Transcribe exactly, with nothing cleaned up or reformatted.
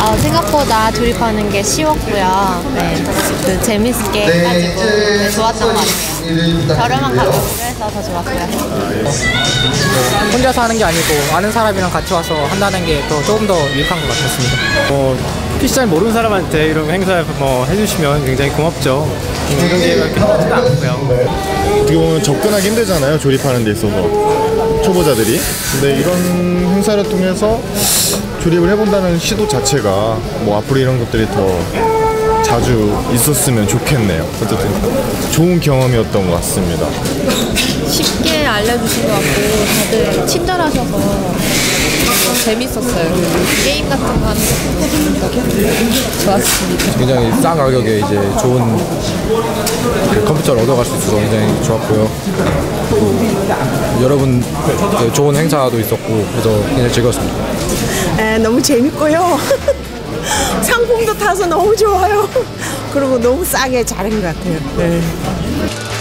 어, 생각보다 조립하는 게 쉬웠고요. 네, 그 재밌게 해가지고 네, 좋았던 것 같아요. 저렴한 가격으로 해서 더 좋았고요. 혼자서 하는 게 아니고 아는 사람이랑 같이 와서 한다는 게 더 조금 더 유익한 것 같았습니다. 어, 피씨 잘 모르는 사람한테 이런 행사 뭐 해주시면 굉장히 고맙죠. 이런 기회가 이렇게 흔하지도 않고요. 어떻게 보면 접근하기 힘들잖아요, 조립하는 데 있어서 초보자들이. 근데 이런 행사를 통해서 조립을 해본다는 시도 자체가 뭐 앞으로 이런 것들이 더 자주 있었으면 좋겠네요. 어쨌든 좋은 경험이었던 것 같습니다. 쉽게 알려주신 것 같고 다들 친절하셔서 재밌었어요. 게임 같은 거 하는 거 좋았습니다. 굉장히 싼 가격에 이제 좋은 컴퓨터를 얻어갈 수 있어서 굉장히 좋았고요. 또 여러분 좋은 행사도 있었고 그래서 굉장히 즐거웠습니다. 에, 너무 재밌고요. 상품도 타서 너무 좋아요. 그리고 너무 싸게 잘한 것 같아요. 네.